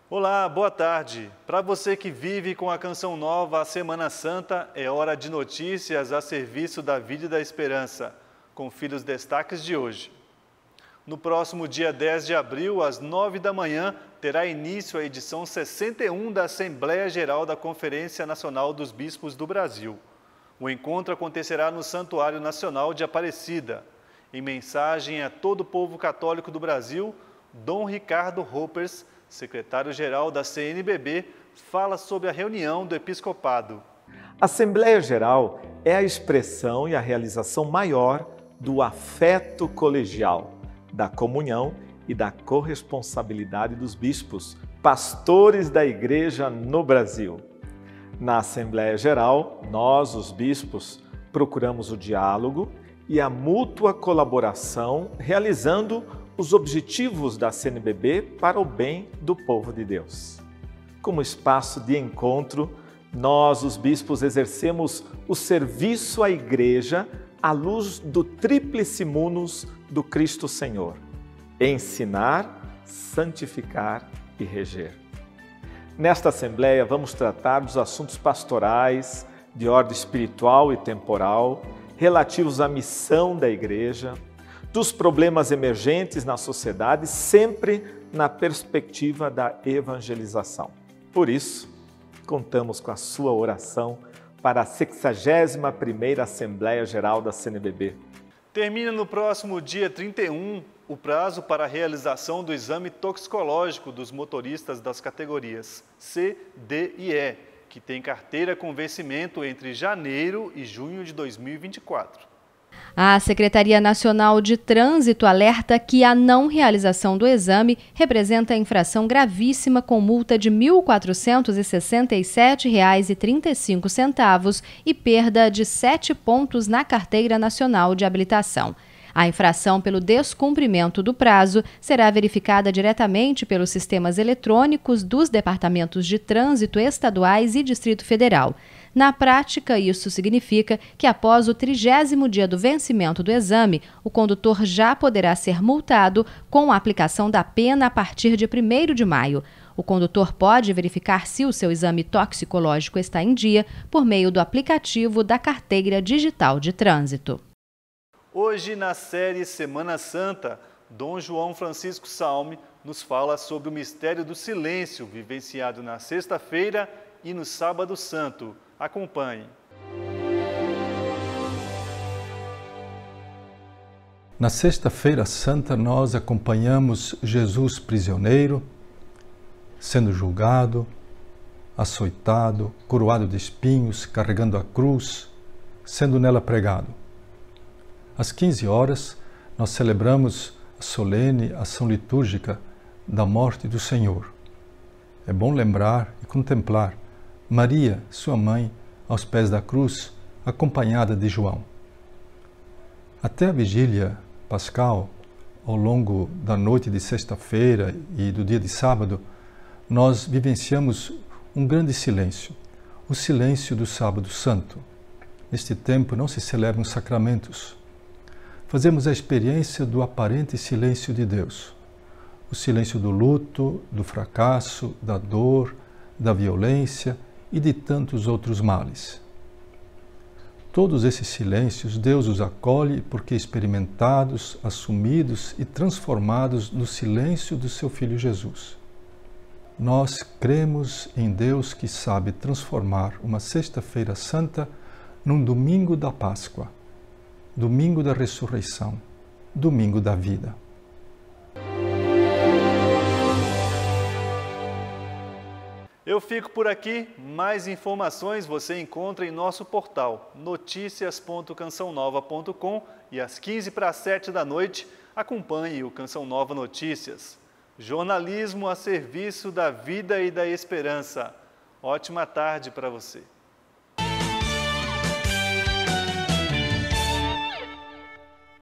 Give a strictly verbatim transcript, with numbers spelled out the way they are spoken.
Olá, boa tarde. Para você que vive com a Canção Nova, a Semana Santa é hora de notícias a serviço da vida e da esperança. Confira os destaques de hoje. No próximo dia dez de abril, às nove da manhã, terá início a edição sessenta e um da Assembleia Geral da Conferência Nacional dos Bispos do Brasil. O encontro acontecerá no Santuário Nacional de Aparecida. Em mensagem a todo o povo católico do Brasil, Dom Ricardo Roppers, secretário-geral da C N B B, fala sobre a reunião do episcopado. A Assembleia Geral é a expressão e a realização maior do afeto colegial, da comunhão e da corresponsabilidade dos bispos, pastores da Igreja no Brasil. Na Assembleia Geral, nós, os bispos, procuramos o diálogo e a mútua colaboração, realizando os objetivos da C N B B para o bem do povo de Deus. Como espaço de encontro, nós, os bispos, exercemos o serviço à Igreja à luz do tríplice munus do Cristo Senhor: ensinar, santificar e reger. Nesta Assembleia, vamos tratar dos assuntos pastorais, de ordem espiritual e temporal, relativos à missão da Igreja, dos problemas emergentes na sociedade, sempre na perspectiva da evangelização. Por isso, contamos com a sua oração para a sexagésima primeira Assembleia Geral da C N B B. Termina no próximo dia trinta e um o prazo para a realização do exame toxicológico dos motoristas das categorias C, D e E, que tem carteira com vencimento entre janeiro e junho de dois mil e vinte e quatro. A Secretaria Nacional de Trânsito alerta que a não realização do exame representa infração gravíssima com multa de mil quatrocentos e sessenta e sete reais e trinta e cinco centavos e perda de sete pontos na Carteira Nacional de Habilitação. A infração pelo descumprimento do prazo será verificada diretamente pelos sistemas eletrônicos dos departamentos de trânsito estaduais e Distrito Federal. Na prática, isso significa que após o trigésimo dia do vencimento do exame, o condutor já poderá ser multado com a aplicação da pena a partir de primeiro de maio. O condutor pode verificar se o seu exame toxicológico está em dia por meio do aplicativo da Carteira Digital de Trânsito. Hoje, na série Semana Santa, Dom João Francisco Salme nos fala sobre o mistério do silêncio vivenciado na sexta-feira e no sábado santo. Acompanhe. Na sexta-feira santa, nós acompanhamos Jesus prisioneiro, sendo julgado, açoitado, coroado de espinhos, carregando a cruz, sendo nela pregado. Às quinze horas, nós celebramos a solene ação litúrgica da morte do Senhor. É bom lembrar e contemplar Maria, sua mãe, aos pés da cruz, acompanhada de João. Até a vigília pascal, ao longo da noite de sexta-feira e do dia de sábado, nós vivenciamos um grande silêncio, o silêncio do Sábado Santo. Neste tempo não se celebram sacramentos. Fazemos a experiência do aparente silêncio de Deus, o silêncio do luto, do fracasso, da dor, da violência e de tantos outros males. Todos esses silêncios Deus os acolhe porque experimentados, assumidos e transformados no silêncio do seu Filho Jesus. Nós cremos em Deus que sabe transformar uma sexta-feira santa num domingo da Páscoa, domingo da ressurreição, domingo da vida. Eu fico por aqui. Mais informações você encontra em nosso portal noticias ponto canção nova ponto com e às quinze para as sete da noite acompanhe o Canção Nova Notícias. Jornalismo a serviço da vida e da esperança. Ótima tarde para você.